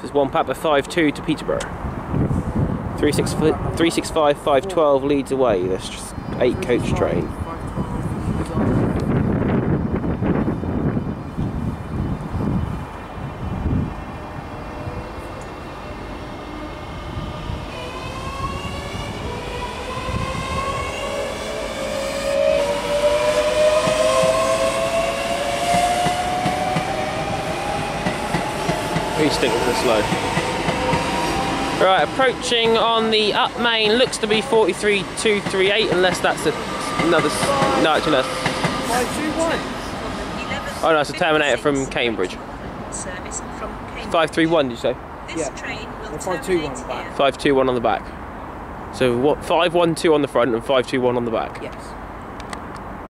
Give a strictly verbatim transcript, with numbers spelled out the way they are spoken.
There's one Papa five two to Peterborough. three six five five twelve leads away. That's just eight coach train. Please stick with the slow. Right, approaching on the up main, looks to be forty-three two thirty-eight, unless that's a, another. No, actually, that's. five two one. Oh no, it's a Terminator from Cambridge. Service from Cambridge. five three one, did you say? This Yeah. train will five two one terminate on the back. here. five two one on the back. So what? five one two on the front and five two one on the back. Yes.